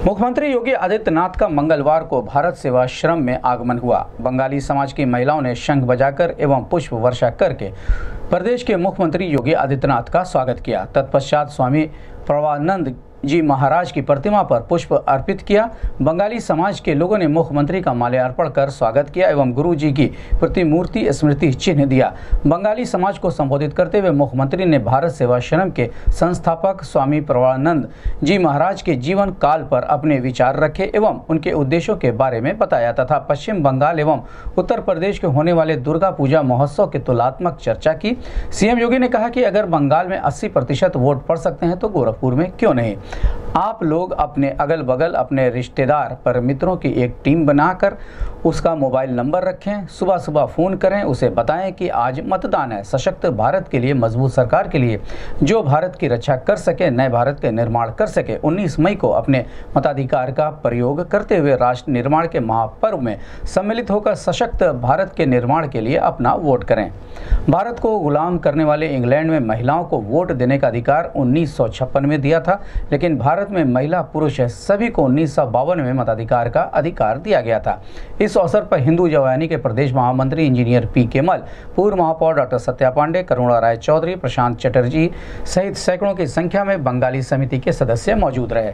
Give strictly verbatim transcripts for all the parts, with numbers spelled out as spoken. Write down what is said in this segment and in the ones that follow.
मुख्यमंत्री योगी आदित्यनाथ का मंगलवार को भारत सेवाश्रम में आगमन हुआ। बंगाली समाज की महिलाओं ने शंख बजाकर एवं पुष्प वर्षा करके प्रदेश के मुख्यमंत्री योगी आदित्यनाथ का स्वागत किया। तत्पश्चात स्वामी प्रवानंद जी महाराज की प्रतिमा पर पुष्प अर्पित किया। बंगाली समाज के लोगों ने मुख्यमंत्री का माल्यार्पण कर स्वागत किया एवं गुरु जी की प्रतिमूर्ति स्मृति चिन्ह दिया। बंगाली समाज को संबोधित करते हुए मुख्यमंत्री ने भारत सेवाश्रम के संस्थापक स्वामी प्रवानंद जी महाराज के जीवन काल पर अपने विचार रखे एवं उनके उद्देश्यों के बारे में बताया तथा पश्चिम बंगाल एवं उत्तर प्रदेश के होने वाले दुर्गा पूजा महोत्सव की तुलनात्मक चर्चा की। सीएम योगी ने कहा कि अगर बंगाल में अस्सी प्रतिशत वोट पड़ सकते हैं तो गोरखपुर में क्यों नहीं। आप लोग अपने अगल बगल अपने रिश्तेदार पर मित्रों की एक टीम बनाकर उसका मोबाइल नंबर रखें, सुबह सुबह फ़ोन करें, उसे बताएं कि आज मतदान है। सशक्त भारत के लिए, मजबूत सरकार के लिए, जो भारत की रक्षा कर सके, नए भारत के निर्माण कर सके। उन्नीस मई को अपने मताधिकार का प्रयोग करते हुए राष्ट्र निर्माण के महापर्व में सम्मिलित होकर सशक्त भारत के निर्माण के लिए अपना वोट करें। भारत को गुलाम करने वाले इंग्लैंड में महिलाओं को वोट देने का अधिकार उन्नीस सौ छप्पन में दिया था, लेकिन भारत में महिला पुरुष सभी को उन्नीस सौ बावन में मताधिकार का अधिकार दिया गया था। इस अवसर पर हिंदू जवानी के प्रदेश महामंत्री इंजीनियर पी केमल, पूर्व महापौर डॉक्टर सत्या पांडे, करुणा राय चौधरी, प्रशांत चटर्जी सहित सैकड़ों की संख्या में बंगाली समिति के सदस्य मौजूद रहे।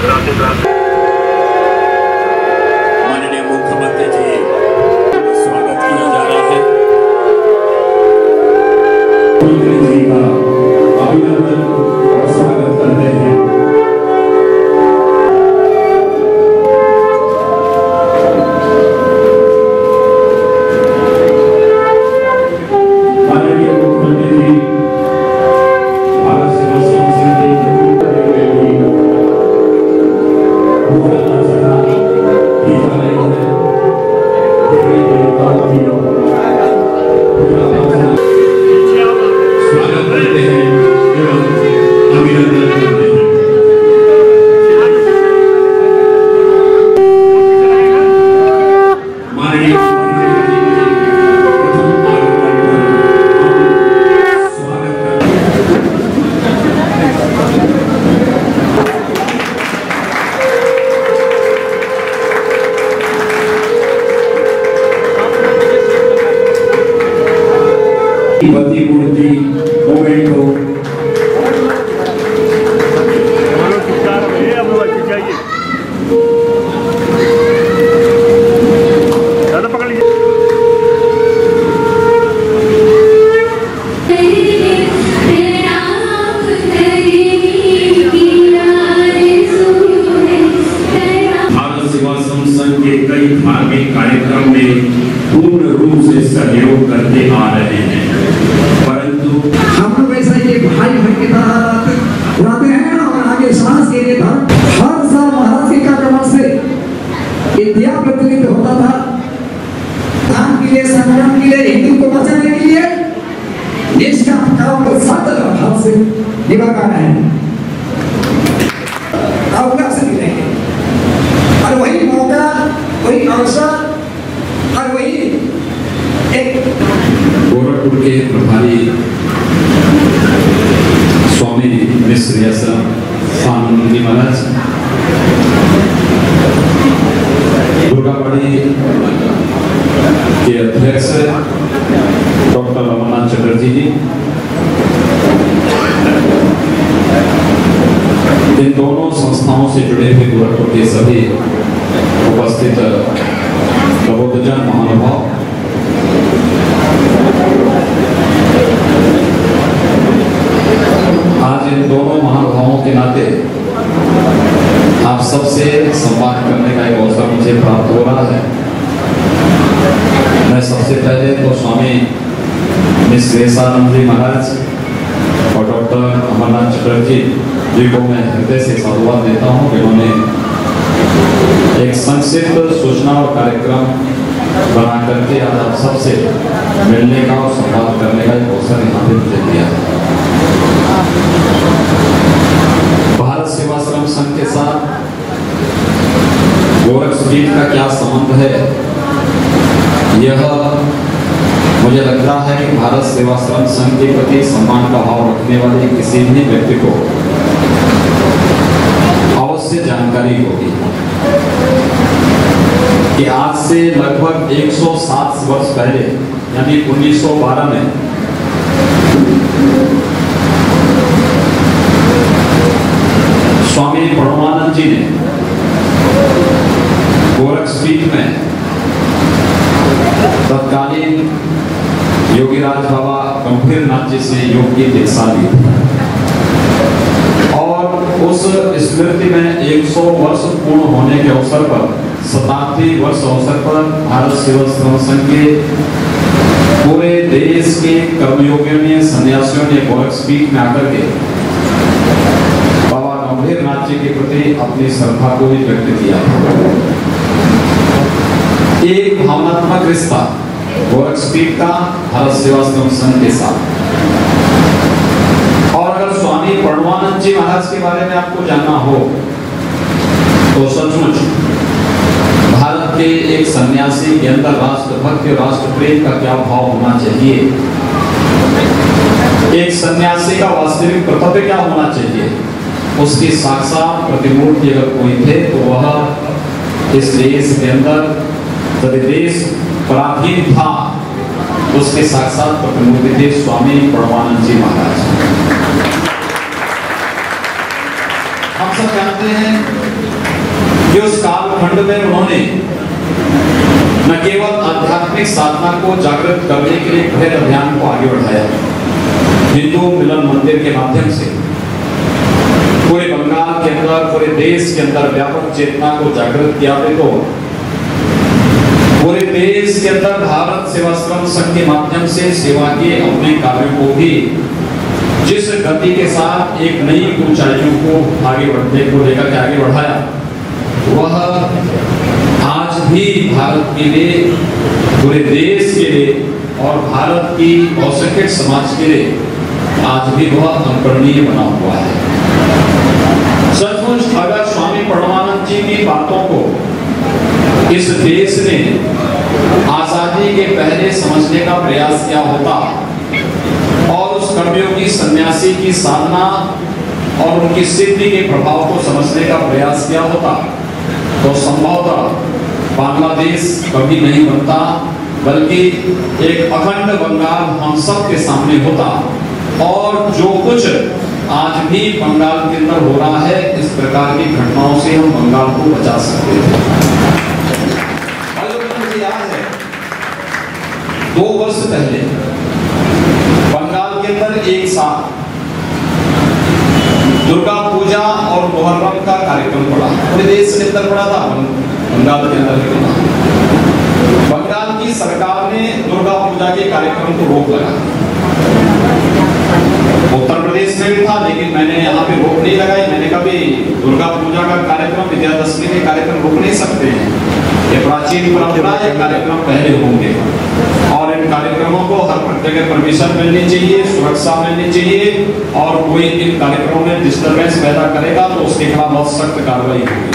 माननीय मुख्यमंत्री जी स्वागत किया जा रहा है। जी का अभिनंदन और स्वागत करते हैं। प्रतिमूर्ति मोमेंटो पकड़ लीजिए। भारत सेवाश्रम संघ के कई धार्मिक कार्यक्रम में पूर्ण रूप से सहयोग करते आ रहे हैं, परंतु हम लोग ऐसा ये भाई भाई की तरह रहते हैं और आगे सांस के लिए था। हर साल महाराज के कार्यक्रम से इंडिया प्रतिनिधित्व होता था, धाम के लिए, संग्राम के लिए, हिंदू को बचाने के लिए देश का काम को सतत भाव से निभाना है। अवकाश मिलेंगे और वही मौका, वही अवसर और वही एक गोरखपुर के प्रभारी स्वामी मिश्र स्वामी महाराज, दुर्गाबाड़ी के अध्यक्ष डॉक्टर रमनाथ चटर्जी जी, इन दोनों संस्थाओं से जुड़े हुए गोरखपुर के सभी उपस्थित प्रबोधजन महानुभाव, आज इन दोनों महानुभावों के नाते आप सबसे संवाद करने का एक अवसर मुझे प्राप्त हो रहा है। मैं सबसे पहले तो स्वामी निश्रेषानंद जी महाराज और डॉक्टर अमरनाथ चटर्जी जी को मैं हृदय से साधुवाद देता हूँ, जिन्होंने एक संक्षिप्त सूचना और कार्यक्रम बना करके आज आप सबसे मिलने का और संवाद करने का एक अवसर यहाँ पे मुझे दिया। भारत सेवाश्रम संघ के साथ गोरखपुर का क्या संबंध है, यह मुझे लगता है कि भारत सेवाश्रम संघ के प्रति सम्मान का भाव रखने वाले किसी भी व्यक्ति को अवश्य जानकारी होगी कि आज से लगभग एक सौ सात वर्ष पहले यानी उन्नीस सौ बारह में स्वामी परमानंद जी ने गोरखपीठ में तत्कालीन योगीराज बाबा गंभीर नाथ जी से योग की दीक्षा ली और उस स्मृति में एक सौ वर्ष पूर्ण होने के अवसर पर शताब्दी वर्ष अवसर पर भारत सेवाश्रम संघ के पूरे देश के कर्मयोगियों ने सन्यासियों ने गोरखपीठ में आकर के बाबा गंभीर नाथ जी के प्रति अपनी श्रद्धा को भी व्यक्त किया। एक भावनात्मक रिश्ता गोरखपीठ का भारत सेवाश्रम संघ के साथ। और अगर स्वामी परमानंद जी महाराज के बारे में आपको जानना हो तो सचमुच भारत के एक सन्यासी के अंदर राष्ट्रभक्ति राष्ट्र प्रेम का क्या भाव होना चाहिए, एक सन्यासी का वास्तविक कर्तव्य क्या होना चाहिए, उसकी साक्षात प्रतिमूर्ति अगर कोई थे तो वह इस देश के अंदर जब देश पराधीन था उसके साक्षात प्रतिमूर्ति थे स्वामी परमानंद जी महाराज। हम सब जानते हैं कि उस कालखंड में उन्होंने न केवल आध्यात्मिक साधना को जागृत करने के लिए बृहद अभियान को आगे बढ़ाया, हिंदू मिलन मंदिर के माध्यम से पूरे बंगाल के अंदर पूरे देश के अंदर व्यापक चेतना को जागृत किया। तो पूरे देश के अंदर भारत सेवाश्रम संघ के माध्यम से सेवा के अपने कार्यों को भी जिस गति के साथ एक नई ऊंचाइयों को आगे बढ़ने को लेकर के आगे बढ़ाया, वह आज भी भारत के लिए पूरे देश के लिए और भारत की बहुसंख्यक समाज के लिए आज भी वह अनुकरणीय बना हुआ है। सचमुच अगर स्वामी परमानंद जी की बातों को इस देश ने आजादी के पहले समझने का प्रयास किया होता और उस कर्मयोगी सन्यासी की साधना और उनकी सिद्धि के प्रभाव को समझने का प्रयास किया होता तो संभवतः बांग्लादेश कभी नहीं बनता, बल्कि एक अखंड बंगाल हम सब के सामने होता। और जो कुछ आज भी बंगाल के अंदर हो रहा है, इस प्रकार की घटनाओं से हम बंगाल को बचा सकते थे। दो वर्ष पहले बंगाल के अंदर एक साथ दुर्गा पूजा और मुहर्रम का कार्यक्रम पड़ा, पूरे देश के अंदर पड़ा था, बंगाल के अंदर पड़ा। बंगाल की सरकार ने दुर्गा पूजा के कार्यक्रम को रोक लगा। उत्तर प्रदेश में भी था, लेकिन मैंने यहाँ पे रोक नहीं लगाई। मैंने कभी दुर्गा पूजा का कार्यक्रम, विजयादशमी के कार्यक्रम रोक नहीं सकते हैं, ये प्राचीन परंपरा है, कार्यक्रम पहले होंगे और इन कार्यक्रमों को हर जगह परमिशन मिलनी चाहिए, सुरक्षा मिलनी चाहिए और कोई इन कार्यक्रमों में डिस्टर्बेंस पैदा करेगा तो उसके खिलाफ बहुत सख्त कार्रवाई होगी।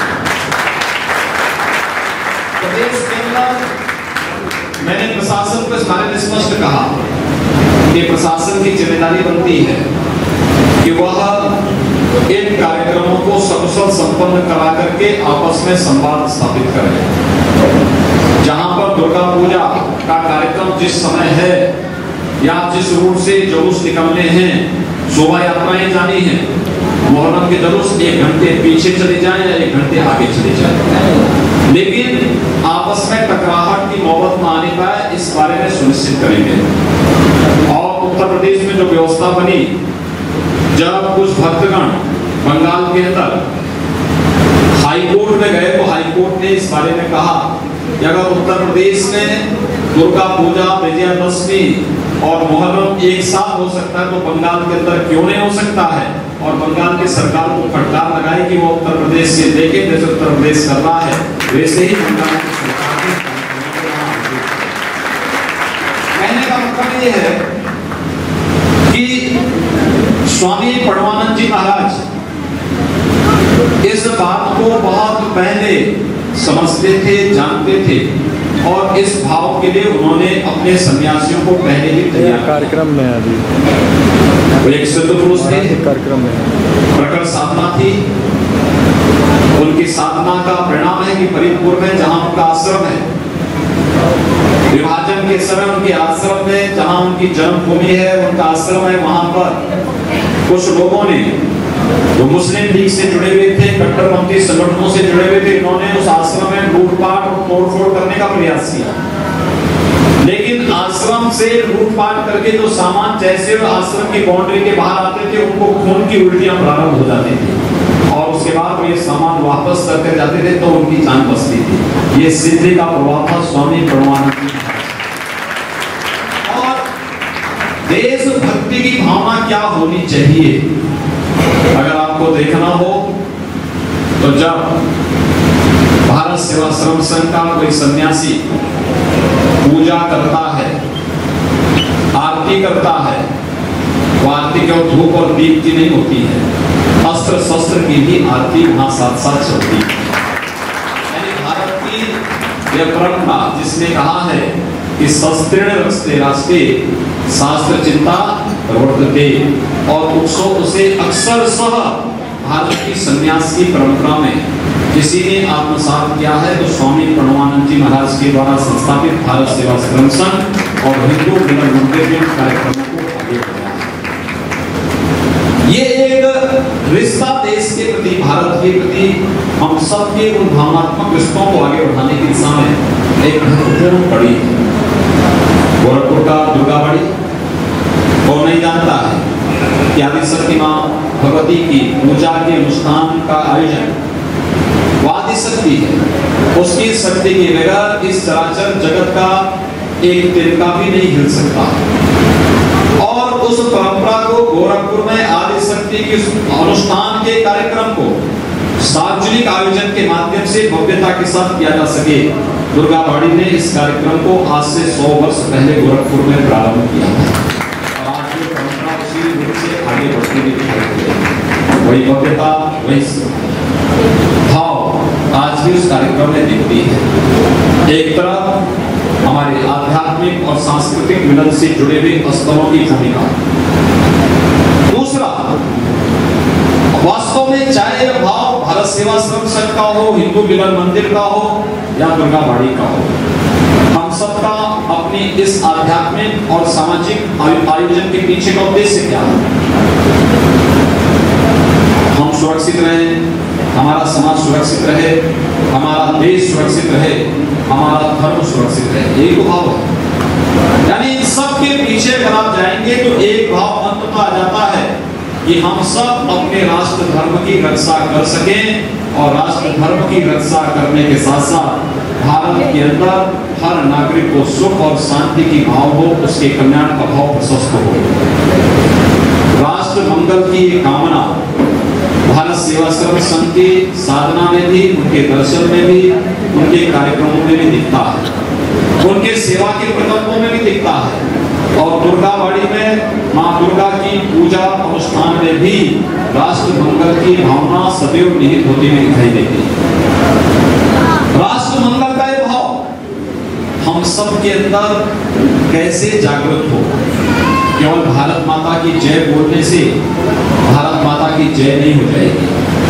प्रदेश के अंदर मैंने प्रशासन को इस बारे में स्पष्ट कहा कि प्रशासन की जिम्मेदारी बनती है कि वह इन कार्यक्रमों को सकुशल संपन्न करा करके आपस में संवाद स्थापित करें। जहां पर दुर्गा पूजा का कार्यक्रम जिस समय है या जिस रूट से जुलूस निकलने हैं, शोभा यात्राएं जानी है, मुहर्रम के जुलूस एक घंटे पीछे चले जाएं या एक घंटे आगे चले जाएं, लेकिन आपस में टकराहट की नौबत न आने पाए इस बारे में सुनिश्चित करेंगे। और उत्तर प्रदेश में जो व्यवस्था बनी, जब कुछ भक्तगण बंगाल के अंदर हाई कोर्ट में गए तो हाई कोर्ट ने इस बारे में कहा कि अगर उत्तर प्रदेश में दुर्गा पूजा, विजयादशमी और मुहर्रम एक साथ हो सकता है तो बंगाल के अंदर क्यों नहीं हो सकता है। और बंगाल की सरकार को फटकार लगाई कि वो उत्तर प्रदेश से देखे, जैसे उत्तर प्रदेश कर रहा है वैसे ही बंगाल की सरकार ने। कहने का मतलब ये है कि स्वामी परमानंद जी महाराज इस बात को बहुत पहले समझते थे, जानते थे और इस भाव के लिए उन्होंने अपने सन्यासियों को पहले ही तैयार कार्यक्रम में अभी वो एक सिद्ध पुरुष थे, कार्यक्रम में प्रकट साधना थी उनकी साधना का परिणाम है कि फरीदपुर में जहां उनका आश्रम है, विभाजन के समय उनके आश्रम में जहां उनकी जन्मभूमि है, उनका आश्रम है, वहां पर कुछ लोगों ने जो मुस्लिम लीग से जुड़े हुए थे, कट्टरपंथी संगठनों से जुड़े हुए थे, इन्होंने उस आश्रम में लूटपाट और तोड़फोड़ करने का प्रयास किया। लेकिन आश्रम से लूटपाट करके जो सामान जैसे आश्रम की बाउंड्री के बाहर आते थे, उनको खून की उल्टियां प्रारंभ हो जाती थी और उसके बाद वो ये सामान वापस करके जाते थे तो उनकी जान बचती थी। ये सिद्धि का प्रभाव था स्वामी प्रणवानंद जी। और देशभक्ति की भावना क्या होनी चाहिए, अगर आपको देखना हो तो जब भारत सेवाश्रम संघ का कोई सन्यासी पूजा करता है, आरती करता है, वो आरती केवल धूप और दीप की नहीं होती है, अस्त्र शस्त्र की भी आरती वहां साथ साथ चलती है। यानी भारत की यह परंपरा जिसने कहा है कि शस्त्रेण रक्षते राष्ट्रे शास्त्र चिंता प्रवर्तते, और उत्सव उसे अक्सर सह भारत की सन्यास की परंपरा में किसी ने आत्मसात किया है तो स्वामी प्रणवानंद जी महाराज के द्वारा संस्थापित भारत सेवाश्रम संघ और हिंदू मिलन मंदिर के कार्यक्रमों को आगे बढ़ाया। ये एक रिश्ता देश के प्रति, भारत के प्रति हम सबके उन भावनात्मक रिश्तों को आगे बढ़ाने की दिशा में एक महत्वपूर्ण कड़ी है। गोरखपुर का दुर्गाबाड़ी कौन नहीं जानता है कि आदिशक्ति मां भगवती की पूजा के अनुष्ठान का आयोजन वादी शक्ति है, उसकी शक्ति के बगैर इस चराचर जगत का एक तिनका भी नहीं हिल सकता। और उस परंपरा को गोरखपुर में आदि शक्ति के अनुष्ठान के कार्यक्रम को सार्वजनिक आयोजन के माध्यम से भव्यता के साथ किया जा सके, दुर्गाबाड़ी ने इस कार्यक्रम को आज से सौ वर्ष पहले गोरखपुर में प्रारंभ किया और आज ये परंपरा उसी रूप से आगे बढ़ती हुई दिखाई दे रही है। वही भव्यता, वही भाव आज भी उस कार्यक्रम में दिखती है। एक तरफ हमारे आध्यात्मिक और सांस्कृतिक मिलन से जुड़े हुए स्थलों की भूमिका, दूसरा वास्तव में चाहे भाव भारत सेवाश्रम संघ का हो, हिंदू मिलन मंदिर का हो या दुर्गाबाड़ी का हो, हम सबका अपनी इस आध्यात्मिक और सामाजिक आयोजन के पीछे का उद्देश्य क्या है? हम सुरक्षित रहें, हमारा समाज सुरक्षित रहे, हमारा देश सुरक्षित रहे, हमारा धर्म सुरक्षित रहे, यही तो भाव है। यानी इन सब के पीछे अगर आप जाएंगे तो एक भाव अंततः आ जाता है कि हम सब अपने राष्ट्र धर्म की रक्षा कर सकें और राष्ट्र धर्म की रक्षा करने के साथ साथ भारत के अंदर हर नागरिक को सुख और शांति की भाव हो, उसके कल्याण का भाव प्रशस्त हो। राष्ट्र मंगल की कामना भारत सेवाश्रम संघ की साधना में भी, उनके दर्शन में भी, उनके कार्यक्रमों में भी दिखता है, उनके सेवा के प्रकल्पों में भी दिखता है। और दुर्गाबाड़ी में मां दुर्गा की पूजा अनुष्ठान में भी राष्ट्र मंगल की भावना सदैव निहित होती हुई दिखाई देती है। राष्ट्र मंगल का यह भाव हम सब के अंदर कैसे जागृत हो? केवल भारत माता की जय बोलने से भारत माता की जय नहीं हो जाएगी,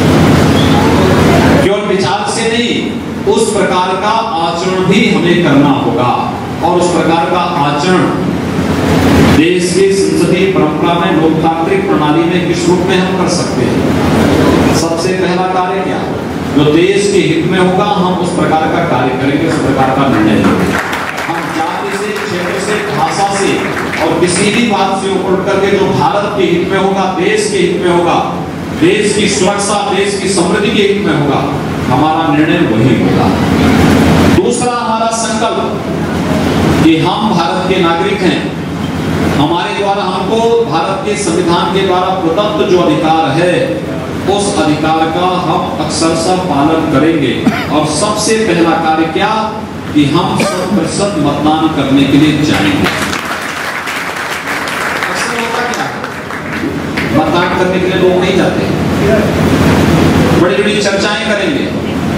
केवल विचार से नहीं, उस प्रकार का आचरण भी हमें करना होगा। और उस प्रकार का आचरण देश की संसदीय परंपरा में, लोकतांत्रिक प्रणाली में किस रूप में हम कर सकते हैं? सबसे पहला कार्य क्या? जो देश के हित में होगा हम उस प्रकार का कार्य करेंगे, उस प्रकार का निर्णय लेंगे। हम जाति से, क्षेत्र से, भाषा से और किसी भी बात से ऊपर उठ करके जो भारत के हित में होगा, देश के हित में होगा, देश की सुरक्षा, देश की समृद्धि के हित में होगा, हमारा निर्णय वही होगा। दूसरा हमारा संकल्प कि हम भारत के नागरिक हैं, हमारे द्वारा हमको भारत के संविधान के द्वारा प्रदत्त जो अधिकार है उस अधिकार का हम अक्षरशः पालन करेंगे। और सबसे पहला कार्य क्या कि हम शत प्रतिशत मतदान करने के लिए जाएंगे। अक्सर होता क्या है, मतदान करने के लिए लोग नहीं जाते, बड़ी बड़ी चर्चाएं करेंगे,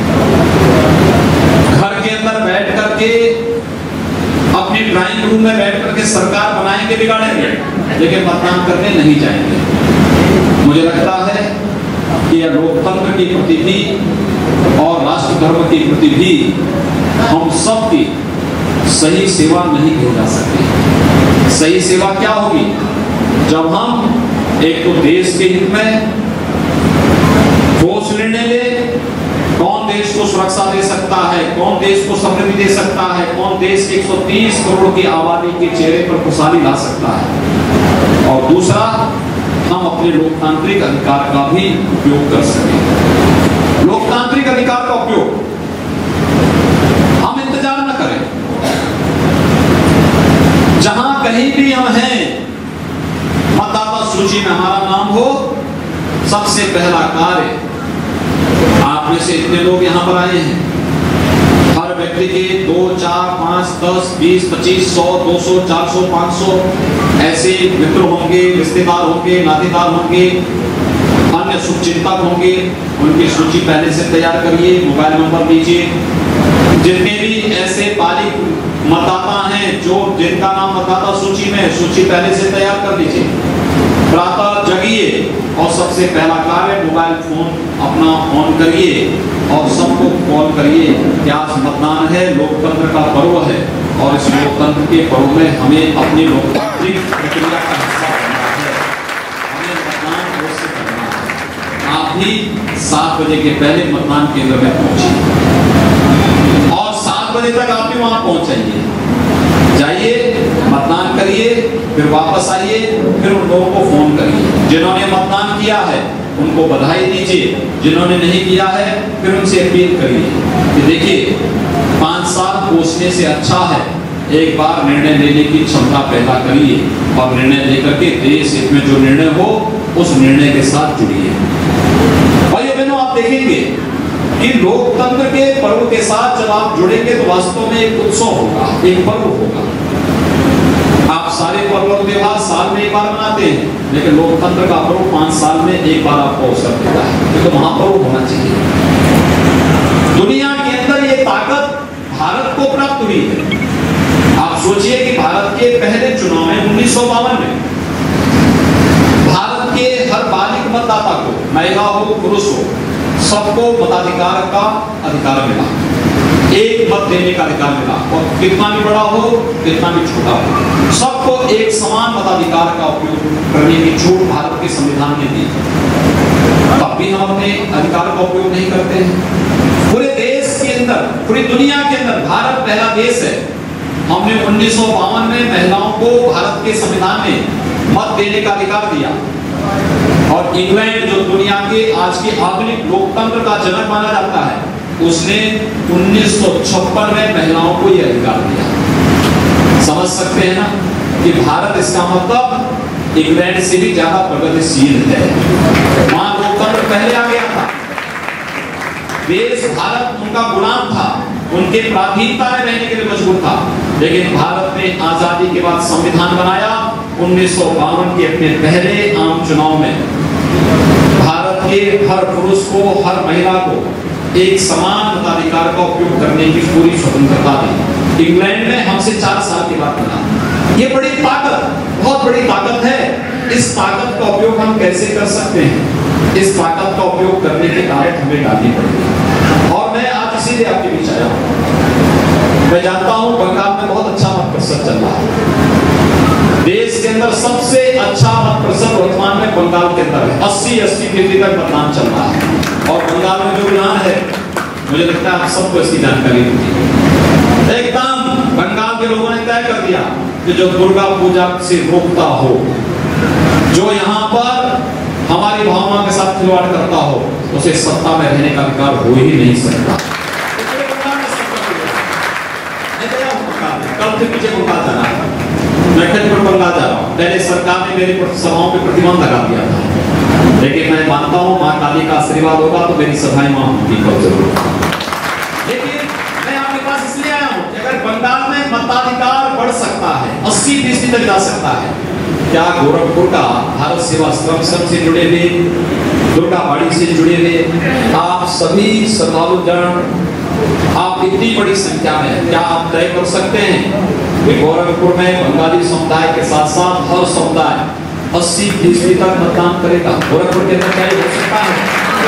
घर के अंदर बैठ करके अपनी ड्राइंग रूम में बैठ करके सरकार बनाएंगे, बिगाड़ेंगे, लेकिन मतदान करने नहीं जाएंगे। मुझे लगता है कि यह लोकतंत्र के प्रति भी और राष्ट्र धर्म के प्रति भी हम सब की सही सेवा नहीं की जा सकती। सही सेवा क्या होगी? जब हम एक तो देश के हित में ठोस निर्णय ले, कौन देश को सुरक्षा दे सकता है, कौन देश को समृद्धि दे सकता है, कौन देश के एक सौ तीस करोड़ की आबादी के चेहरे पर खुशहाली ला सकता है, और दूसरा हम अपने लोकतांत्रिक अधिकार का भी उपयोग कर सकें। लोकतांत्रिक अधिकार का उपयोग हम इंतजार न करें, जहां कहीं भी हम हैं मतदाता सूची में हमारा नाम हो, सबसे पहला कार्य, आप में से इतने लोग यहां पर आए हैं, हर व्यक्ति के दो चार पांच दस बीस पच्चीस सौ दो सौ चार सौ पांच सौ ऐसे मित्र होंगे, रिश्तेदार होंगे, नातेदार होंगे, अन्य शुभचिंतक होंगे, उनकी सूची पहले से तैयार करिए, मोबाइल नंबर दीजिए। जितने भी ऐसे बालिग मतदाता हैं जो जिनका नाम मतदाता सूची में, सूची पहले से तैयार कर लीजिए। प्रातः जगिए और सबसे पहला कार्य मोबाइल फोन अपना ऑन करिए और सबको कॉल करिए कि आज मतदान है, लोकतंत्र का पर्व है और इस लोकतंत्र के पर्व में हमें अपनी लोकतांत्रिक प्रक्रिया का हिस्सा बनना है, हमें मतदान अवश्य करना है। आप भी सात बजे के पहले मतदान केंद्र में पहुंचिए और सात बजे तक आप भी वहां पहुंच जाइए, जाइए मतदान करिए, फिर वापस आइए, फिर उन लोगों को फोन करिए जिन्होंने मतदान किया है, उनको बधाई दीजिए, जिन्होंने नहीं किया है फिर उनसे अपील करिए कि देखिए पांच साल कोसने से अच्छा है एक बार निर्णय लेने की क्षमता पैदा करिए और निर्णय लेकर के देश हित में जो निर्णय हो उस निर्णय के साथ जुड़िए। भाइयों बहनों, आप देखेंगे कि लोकतंत्र के पर्व के साथ जब आप जुड़ेंगे तो वास्तव में एक उत्सव होगा, एक पर्व होगा। आप सारे पर्व और त्योहार साल में एक बार मनाते हैं, लेकिन लोकतंत्र का पर्व पांच साल में एक बार आपको अवसर देता है, तो महापर्व होना चाहिए। दुनिया के अंदर ये ताकत भारत को प्राप्त हुई है। आप सोचिए कि भारत के पहले चुनाव में उन्नीस सौ बावन में भारत के हर बालिग मतदाता को, महिला हो पुरुष हो, सबको मताधिकार का अधिकार मिला, एक मत देने का अधिकार मिला, और कितना भी बड़ा हो कितना भी छोटा हो, सबको एक समान मताधिकार का उपयोग करने की छूट भारत के संविधान ने दी। तब भी हम अपने अधिकार का उपयोग नहीं करते हैं। पूरे देश के अंदर, पूरी दुनिया के अंदर भारत पहला देश है। हमने उन्नीस सौ बावन में महिलाओं को भारत के संविधान में मत देने का अधिकार दिया, और इंग्लैंड जो दुनिया के आज के आधुनिक लोकतंत्र का जनक माना जाता है, उसने उन्नीस सौ छप्पन में महिलाओं को यह अधिकार दिया। समझ सकते हैं ना कि भारत, इसका मतलब इंग्लैंड से भी ज्यादा प्रगतिशील है। वहां लोकतंत्र पहले आ गया था, देश भारत उनका गुलाम था, उनके प्राथमिकता में रहने के लिए मजबूर था, लेकिन भारत ने आजादी के बाद संविधान बनाया। उन्नीस सौ बावन के अपने पहले आम चुनाव में भारत के हर पुरुष को, हर महिला को एक समान मताधिकार का उपयोग करने की पूरी स्वतंत्रता दी। इंग्लैंड में हमसे चार साल के बाद बना। ये बड़ी ताकत, बहुत बड़ी ताकत है। इस ताकत का उपयोग हम कैसे कर सकते हैं? इस ताकत का उपयोग करने की आदत हमें डालनी पड़ेगी। और मैं आज इसीलिए आपके बीच आया हूं। मैं जानता हूं बंगाल में बहुत अच्छा मत प्रतिशत चल रहा है। देश के अंदर सबसे अच्छा मत प्रतिशत वर्तमान में बंगाल के अंदर है। अस्सी अस्सी फीसदी तक मतदान चल रहा है। और बंगाल में जो विधान है, मुझे लगता है आप सबको इसकी जानकारी होगी। एकदम बंगाल के लोगों ने तय कर दिया कि जो दुर्गा पूजा से रोकता हो, जो यहाँ पर हमारी भावना के साथ खिलवाड़ करता हो, उसे सत्ता में रहने का अधिकार हो ही नहीं सकता। कल फिर मुझे बंगाल जाना है, मैं फिर बंगाल जा रहा हूँ। पहले सरकार ने मेरी सभाओं पे प्रतिबंध लगा दिया था, लेकिन मैं मानता हूँ माँ काली का आशीर्वाद होगा तो मेरी सभाएं वहां होंगी कल जरूर। लेकिन मैं आपके पास इसलिए आया हूँ कि अगर बंगाल में मताधिकार बढ़ सकता है, अस्सी फीसदी तक जा सकता है, क्या गोरखपुर का भारत सेवा आश्रम से जुड़े हुए, दुर्गाबाड़ी से जुड़े हुए आप सभी श्रद्धालु जन, आप इतनी बड़ी संख्या में, क्या आप तय कर सकते हैं कि गोरखपुर में बंगाली समुदाय के साथ साथ हर समुदाय अस्सी फीसदी तक मतदान करेगा? गोरखपुर के अंदर क्या हो सकता है?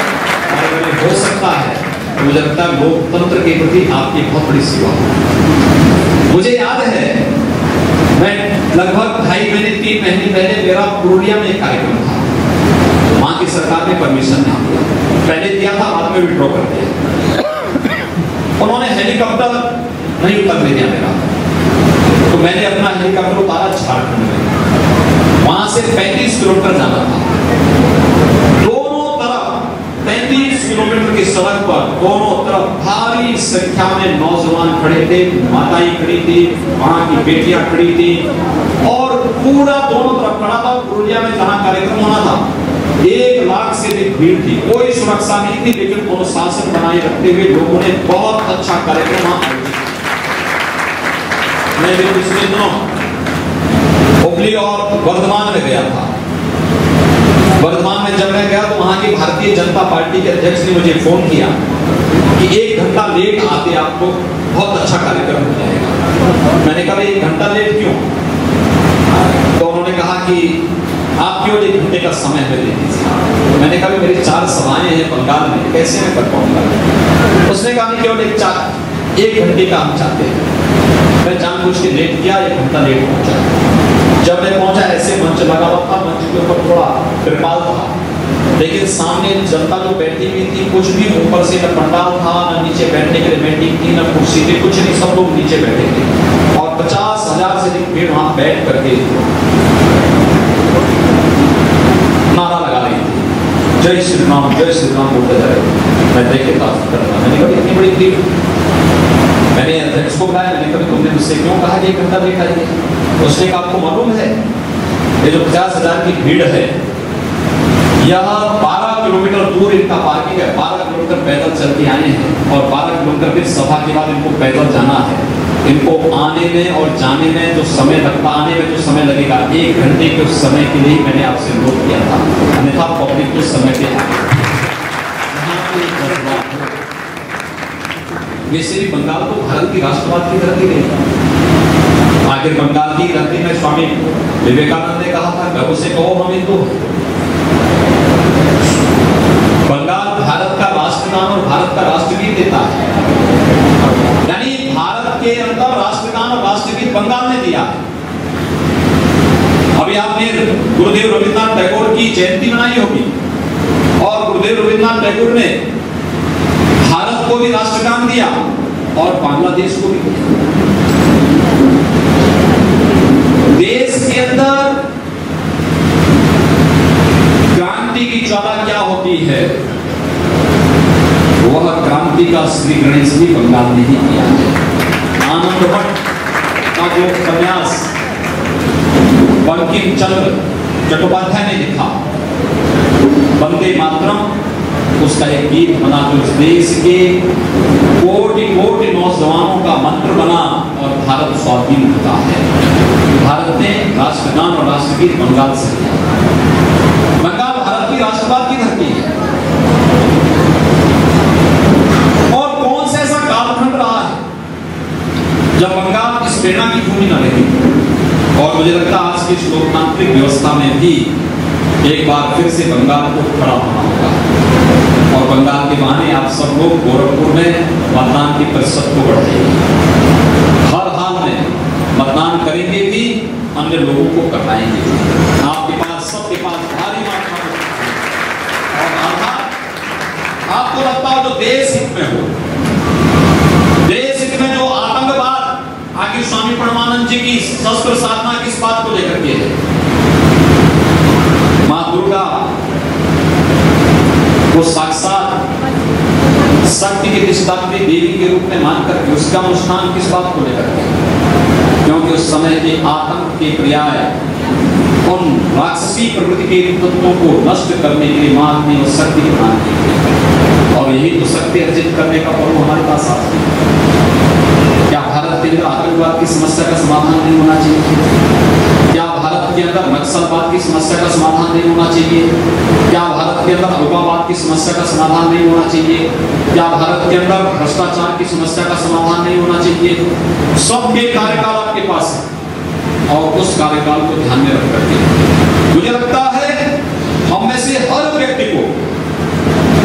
हमारे में हो सकता है, तो मुझे लगता है लोकतंत्र के प्रति आपकी बहुत बड़ी सेवा है। मुझे याद है, मैं लगभग ढाई महीने तीन महीने पहले मेरा पुरुलिया में एक कार्यक्रम था। वहां की सरकार ने परमिशन नहीं दिया, पहले दिया था, बाद में विड्रॉ कर दिया। उन्होंने हेलीकॉप्टर नहीं उतरने दिया मेरा, तो मैंने अपना हेलीकॉप्टर उतारा झारखंड में। वहां से पैंतीस किलोमीटर जाना था। दोनों तरफ पैंतीस किलोमीटर की सड़क पर दोनों तरफ भारी संख्या में नौजवान खड़े थे, माताएं खड़ी थी, वहां की बेटियां खड़ी थी, और पूरा दोनों तरफ खड़ा था। पुरुलिया में जहां कार्यक्रम होना था, एक लाख से अधिक भीड़ थी, कोई सुरक्षा नहीं थी, लेकिन अनुशासन बनाए रखते हुए लोगों ने बहुत अच्छा कार्यक्रम आयोजित किया। मैं भी पिछले दिनों हुगली और वर्धमान में गया था। वर्धमान में जब मैं गया तो वहां की भारतीय जनता पार्टी के अध्यक्ष ने मुझे फोन किया कि एक घंटा लेट आते आपको बहुत अच्छा कार्यक्रम हो जाएगा। मैंने कहा एक घंटा लेट क्यों? तो उन्होंने कहा कि आप केवल एक घंटे का समय में दे दीजिए। मैंने कहा मेरी चार सभाएं हैं बंगाल में, कैसे मैं कर पाऊंगा? उसने कहा केवल एक चार एक घंटे का हम चाहते हैं। मैं जानबूझ के लेट किया, एक घंटा लेट पहुंचा। जब मैं पहुंचा ऐसे मंच लगा हुआ था, मंच के ऊपर थोड़ा त्रिपाल था, लेकिन सामने जनता जो बैठी हुई थी, कुछ भी ऊपर से न पंडाल था, न नीचे बैठने के लिए बैठी थी, न कुर्सी थी, कुछ नहीं, सब लोग नीचे बैठे थे। और पचास हजार से अधिक भीड़ वहां बैठ करके नारा लगा रही थी, जय श्री राम जय श्री राम बोलते जा रहे। मैं देखे था, मैंने कहा इतनी बड़ी भीड़। मैंने अध्यक्ष को बुलाया, मैंने कहा तुमने मुझसे क्यों कहा कि एक घंटा लेट आइए? उसने कहा आपको मालूम है ये जो पचास हजार की भीड़ है, यह बारह किलोमीटर दूर इनका पार्किंग है, बारह किलोमीटर पैदल चल के आए हैं, और बारह किलोमीटर फिर सभा के बाद इनको पैदल जाना है। इनको आने में और जाने में जो समय लगता, आने में जो समय लगेगा, एक घंटे के उस समय के लिए मैंने आपसे अनुरोध किया था, अन्यथा पब्लिक के समय पे आए। वैसे भी बंगाल तो भारत की राष्ट्रवाद की धरती नहीं, आखिर बंगाल की धरती में स्वामी विवेकानंद ने कहा था, गर्व से कहो हम हिंदू हैं। बंगाल भारत का राष्ट्रगान और भारत का राष्ट्रगीत देता है, यानी भारत के अंदर राष्ट्रगान और राष्ट्रगीत बंगाल ने दिया है। अभी आपने गुरुदेव रविन्द्रनाथ टैगोर की जयंती मनाई होगी, और गुरुदेव रविन्द्रनाथ टैगोर ने भारत को भी राष्ट्रगान दिया और बांग्लादेश को भी दिया। देश के अंदर क्रांति की ज्वाला क्या होती है, वह क्रांति का श्री गणेश भी बंगाल ने ही किया है। आनंद भट्ट का जो उपन्यास बंकिम चंद्र चट्टोपाध्याय ने लिखा, वंदे मातरम, उसका एक गीत बना जो उस देश के कोटि कोटि नौजवानों का मंत्र बना और भारत स्वाधीन होता है। भारत ने राष्ट्रगान और राष्ट्रगीत बंगाल से किया। बंगाल भारत की राष्ट्रवाद की धरती है, और कौन सा ऐसा कालखंड रहा है जब बंगाल इस प्रेरणा की भूमि न रही। और मुझे लगता है आज की इस लोकतांत्रिक व्यवस्था में भी एक बार फिर से बंगाल को खड़ा होना होगा, और बंगाल के बहाने आप सब लोग गोरखपुर में मतदान की प्रतिशत को बढ़ाएंगे। हर हाल में मतदान करेंगे भी, अन्य लोगों को करवाएंगे। आपके पास सबके पास भारी मात्रा में, और आधार आपको लगता हो जो देश हित में हो, देश हित में जो आतंकवाद, आखिर स्वामी परमानंद जी की शस्त्र साधना किस बात को लेकर के है? मां दुर्गा वो साक्षात शक्ति की अधिष्ठात्री देवी के रूप में मानकर के उसका अनुष्ठान किस बात को लेकर के? क्योंकि उस समय के आतंक के पर्याय उन राक्षसी प्रवृत्ति के तत्वों को नष्ट करने के लिए मां ने उस शक्ति की प्रदान की, और यही तो शक्ति अर्जित करने का पर्व हमारे पास आता है। क्या भारत के अंदर आतंकवाद की समस्या का समाधान नहीं होना चाहिए? क्या भारत के अंदर नक्सलवाद की समस्या का समाधान नहीं होना चाहिए? क्या भारत के अंदर अल्पावाद की समस्या का समाधान नहीं होना चाहिए? क्या भारत के अंदर भ्रष्टाचार की समस्या का समाधान नहीं होना चाहिए? सबके कार्यकाल आपके पास है, और उस कार्यकाल को ध्यान में रख करके मुझे लगता है हम में से हर व्यक्ति को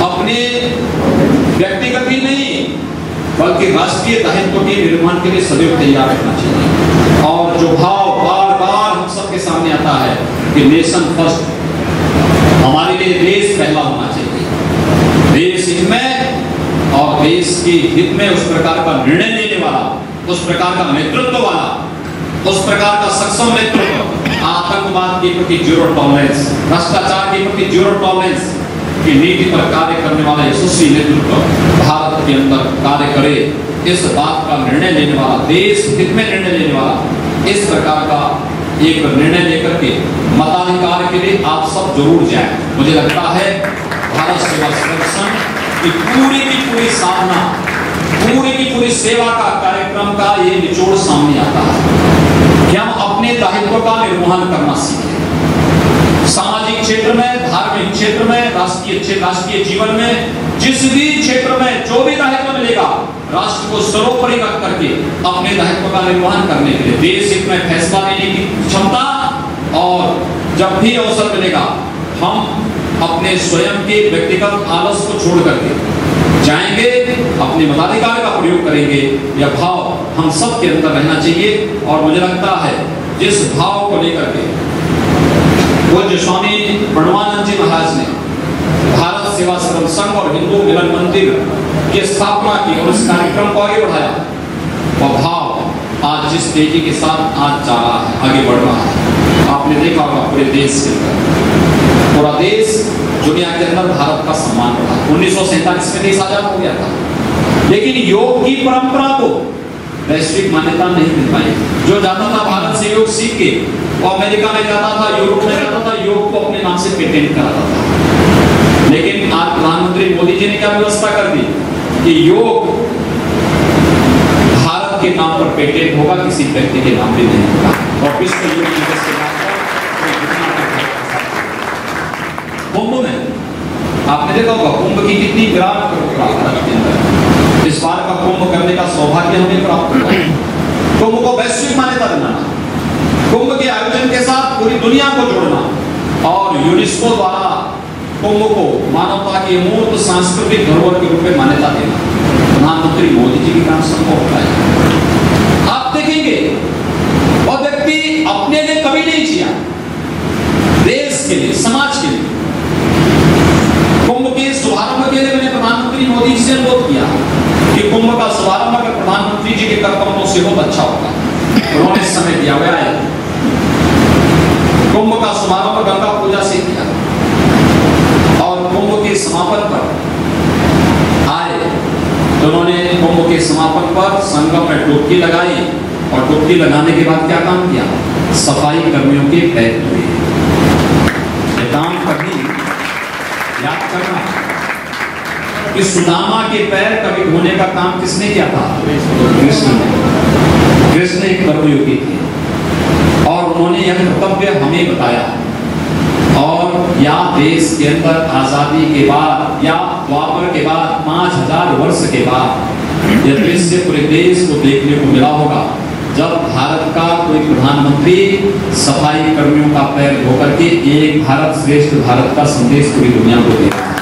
अपने व्यक्तिगत ही नहीं बल्कि राष्ट्रीय दायित्व के निर्माण के लिए सदैव तैयार रहना चाहिए। और जो भाव बार बार हम सबके सामने आता है कि नेशन फर्स्ट, हमारे लिए देश पहला होना चाहिए, देश हित में और देश के हित में उस प्रकार का निर्णय लेने वाला, उस प्रकार का नेतृत्व वाला, उस प्रकार का सक्षम नेतृत्व, आतंकवाद के प्रति जीरो टॉलरेंस, भ्रष्टाचार के प्रति जीरो टॉलरेंस की नीति पर कार्य करने वाला यशस्वी नेतृत्व भारत के अंदर कार्य करे, इस बात का निर्णय लेने वाला, देश हित में निर्णय लेने वाला, इस प्रकार का एक निर्णय लेकर के मताधिकार के लिए आप सब जरूर जाएं। मुझे लगता है भारत सेवा संगठन की पूरी की पूरी साधना, पूरी की पूरी सेवा का कार्यक्रम का ये निचोड़ सामने आता है कि हम अपने दायित्व का निर्वहन करना सीखें। सामाजिक क्षेत्र में, धार्मिक क्षेत्र में, राष्ट्रीय राष्ट्रीय जीवन में, जिस भी क्षेत्र में जो भी दायित्व मिलेगा, राष्ट्र को सर्वोपरि रख करके अपने दायित्व का निर्वहन करने के लिए देश हित में फैसला लेने की क्षमता, और जब भी अवसर मिलेगा हम अपने स्वयं के व्यक्तिगत आलस को छोड़ करके जाएंगे, अपने मताधिकार का प्रयोग करेंगे। यह भाव हम सब के अंदर रहना चाहिए। और मुझे लगता है जिस भाव को लेकर के पूज्य स्वामी प्रणवानंद जी महाराज ने भारत सेवा श्रम संघ और हिंदू मिलन मंदिर की स्थापना की और इस कार्यक्रम को आगे बढ़ाया, वह भाव आज जिस तेजी के साथ आज जा रहा है, आगे बढ़ रहा है, आपने देखा होगा पूरे देश के अंदर, पूरा देश दुनिया के अंदर भारत का सम्मान बढ़ा। उन्नीस सौ सैंतालीस में देश आजाद हो गया था, लेकिन योग की परंपरा को वैश्विक मान्यता नहीं मिल पाई। जो जाता था भारत से योग सीख के, वो अमेरिका में जाता था, यूरोप में जाता था, योग को अपने नाम से पेटेंट कराता था। लेकिन आज प्रधानमंत्री मोदी जी ने क्या व्यवस्था कर दी कि योग भारत के नाम पर पेटेंट होगा, किसी व्यक्ति के नाम पे नहीं होगा। और विश्व योग दिवस के नाम पर कुंभ में आपने देखा होगा कुंभ की कितनी विराट भारत के अंदर, इस बार का कुंभ करने का सौभाग्य हमें प्राप्त हुआ। कुंभ को वैश्विक मान्यता दिलाना, कुंभ के आयोजन के साथ पूरी दुनिया को जोड़ना और यूनेस्को द्वारा कुंभ को मानवता की अमूर्त सांस्कृतिक धरोहर के रूप में मान्यता देना प्रधानमंत्री मोदी जी के काम संभव होता है। आप देखेंगे वह व्यक्ति अपने लिए कभी नहीं जिया, देश के लिए, समाज के लिए। कुंभ के शुभारंभ के लिए मैंने प्रधानमंत्री मोदी जी से अनुरोध किया कि कुंभ का शुभारंभ अगर प्रधानमंत्री जी के कर्तव्यों से बहुत अच्छा होगा। उन्होंने समय दिया, वे आए। कुंभ का शुभारंभ गंगा पूजा से किया और कुंभ के समापन पर आए तो उन्होंने कुंभ के समापन पर संगम में डुबकी लगाई और डुबकी लगाने के बाद क्या काम किया? सफाई कर्मियों के पैर धोए। ये काम कभी याद करना कि सुदामा के पैर कभी धोने का काम किसने किया था? कृष्ण ने। कृष्ण एक कर्मयोगी थे और उन्होंने यह कर्तव्य हमें बताया। और या देश के अंदर आजादी के बाद या द्वापर के बाद पांच हजार वर्ष के बाद यह दृश्य पूरे देश को देखने को मिला होगा जब भारत का कोई प्रधानमंत्री सफाई कर्मियों का पैर धोकर के एक भारत श्रेष्ठ भारत का संदेश पूरी दुनिया को दे रहा है।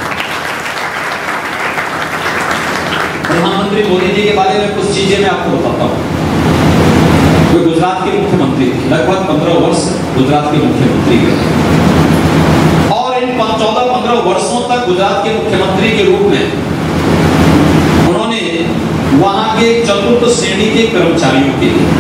प्रधानमंत्री मोदी जी के बारे में कुछ चीजें मैं आपको बताता हूँ। वे गुजरात के मुख्यमंत्री थे, लगभग पंद्रह वर्ष गुजरात के मुख्यमंत्री रहे और इन चौदह पंद्रह वर्षों तक गुजरात के मुख्यमंत्री के रूप में उन्होंने वहां के चतुर्थ श्रेणी के कर्मचारियों के लिए,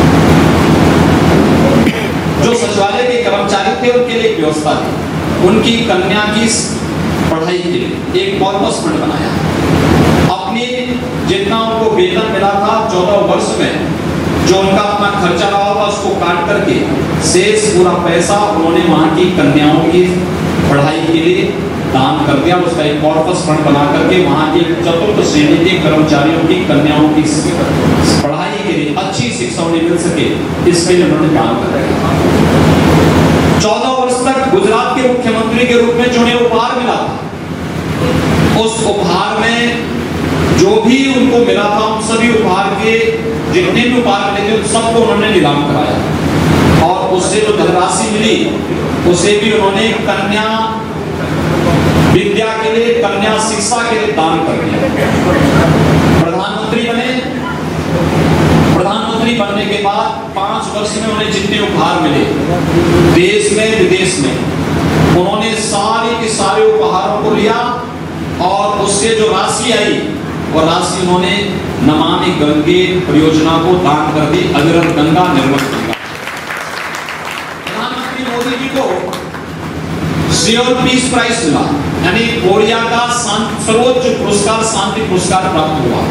जो सचिवालय के कर्मचारी थे, उनके लिए एक व्यवस्था थी। उनकी कन्या की पढ़ाई के लिए एक कॉर्पस फंड बनाया। अपने जितना उनको वेतन मिला था चौदह वर्ष में, जो उनका अपना खर्चा रहा होगा उसको काट करके शेष पूरा पैसा उन्होंने वहां की कन्याओं की पढ़ाई के लिए दान कर दिया। उसका एक कॉर्पस फंड बना करके वहां के चतुर्थ श्रेणी के कर्मचारियों की कन्याओं की पढ़ाई के लिए अच्छी शिक्षा उन्हें मिल सके, इसके लिए उन्होंने काम कर रखा। चौदह वर्ष तक गुजरात के मुख्यमंत्री के रूप में जो उन्हें उपहार मिला था, उस उपहार में जो भी उनको मिला था, उन सभी उपहार के जितने भी उपहार मिले थे उन सबको उन्होंने नीलाम कराया और उससे जो धनराशि मिली उसे भी उन्होंने कन्या विद्या के लिए, कन्या शिक्षा के लिए दान कर दिया। प्रधानमंत्री बने, प्रधानमंत्री बनने के बाद पांच वर्ष में उन्हें जितने उपहार मिले देश में विदेश में, उन्होंने सारे के सारे उपहारों को लिया और उससे जो राशि आई वो राशि उन्होंने नमामि गंगे परियोजना को दान कर दी, अविरत गंगा निर्मल गंगा। प्रधानमंत्री मोदी जी को सियोल पीस प्राइज मिला, यानी कोरिया का सर्वोच्च पुरस्कार शांति पुरस्कार प्राप्त हुआ।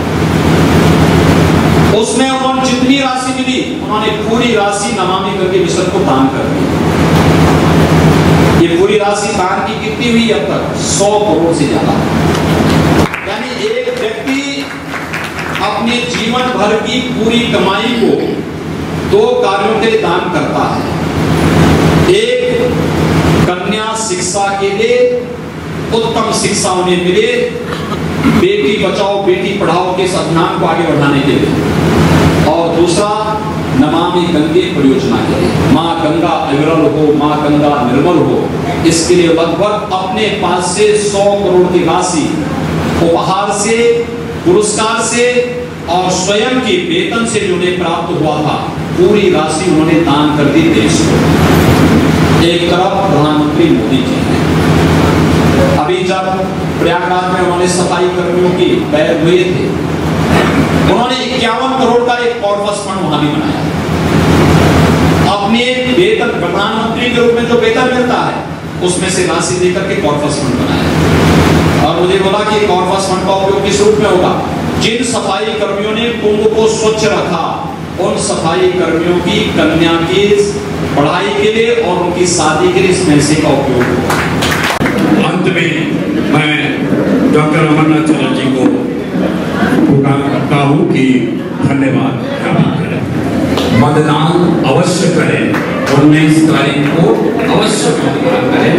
उसमें उन्होंने जितनी राशि मिली उन्होंने पूरी राशि नमामि गंगे मिशन को दान कर दी। ये पूरी राशि दान की कितनी हुई अब तक? सौ करोड़ से ज्यादा। यानी एक व्यक्ति अपने जीवन भर की पूरी कमाई को दो कार्यों के लिए दान करता है। एक, कन्या शिक्षा के लिए उत्तम शिक्षा उन्हें मिले, बेटी बचाओ बेटी पढ़ाओ के इस अभियान को आगे बढ़ाने के लिए, और दूसरा नमामि गंगे परियोजना के लिए, माँ गंगा अविरल हो, माँ गंगा निर्मल हो, इसके लिए लगभग अपने पास से सौ करोड़ की राशि उपहार से, पुरस्कार से और स्वयं के वेतन से जो उन्हें प्राप्त हुआ था, पूरी राशि उन्होंने दान कर दी देश को। एक तरफ प्रधानमंत्री मोदी जी हैं, अभी जब प्रयागराज में उन्होंने सफाई कर्मियों की बैठक हुए थे, उन्होंने इक्यावन करोड़ का एक कॉर्पस फंड वहां भी बनाया। अपने वेतन, प्रधानमंत्री के रूप में जो वेतन मिलता है उसमें से राशि देकर के कॉर्पस फंड बनाया। और मुझे बोला कि कॉर्पस फंड का उपयोग किस रूप में होगा? जिन सफाई कर्मियों ने कुंभ को स्वच्छ रखा, उन सफाई कर्मियों की कन्या की पढ़ाई के लिए और उनकी शादी के लिए इस पैसे का उपयोग होगा। अंत में मैं डॉक्टर अमरनाथ चटर्जी को पुकार करता हूँ कि धन्यवाद ज्ञापन करें। मतदान अवश्य करें, उन्नीस तारीख को अवश्य मतदान करें।